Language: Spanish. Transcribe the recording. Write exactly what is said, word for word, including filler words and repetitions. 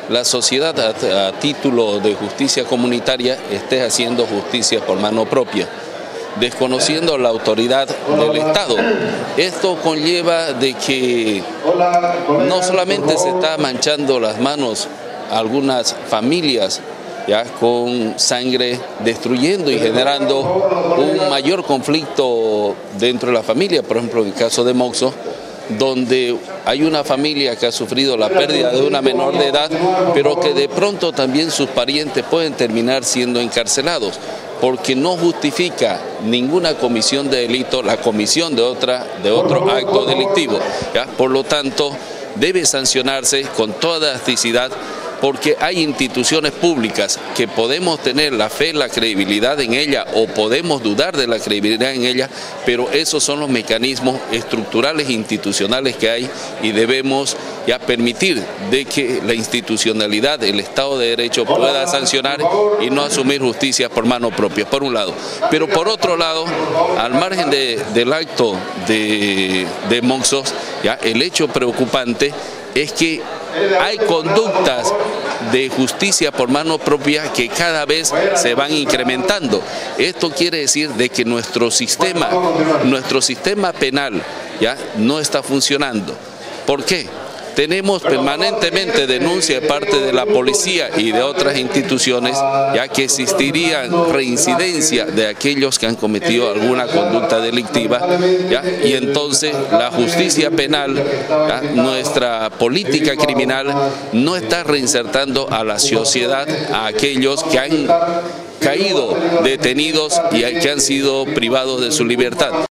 la sociedad a, a título de justicia comunitaria esté haciendo justicia por mano propia, desconociendo la autoridad del Estado. Esto conlleva de que no solamente se está manchando las manos a algunas familias ya con sangre, destruyendo y generando un mayor conflicto dentro de la familia, por ejemplo en el caso de Moxos, donde hay una familia que ha sufrido la pérdida de una menor de edad, pero que de pronto también sus parientes pueden terminar siendo encarcelados, porque no justifica ninguna comisión de delito la comisión de, otra, de otro acto delictivo, ¿ya? Por lo tanto, debe sancionarse con toda elasticidad, porque hay instituciones públicas que podemos tener la fe, la credibilidad en ella o podemos dudar de la credibilidad en ella, pero esos son los mecanismos estructurales e institucionales que hay y debemos ya permitir de que la institucionalidad, el Estado de Derecho pueda sancionar y no asumir justicia por mano propia, por un lado. Pero por otro lado, al margen de, del acto de, de Moxos, ya el hecho preocupante es que hay conductas de justicia por mano propia que cada vez se van incrementando. Esto quiere decir de que nuestro sistema, nuestro sistema penal ya no está funcionando. ¿Por qué? Tenemos permanentemente denuncia de parte de la policía y de otras instituciones, ya que existiría reincidencia de aquellos que han cometido alguna conducta delictiva, ¿ya? Y entonces la justicia penal, ¿ya? Nuestra política criminal no está reinsertando a la sociedad, a aquellos que han caído detenidos y que han sido privados de su libertad.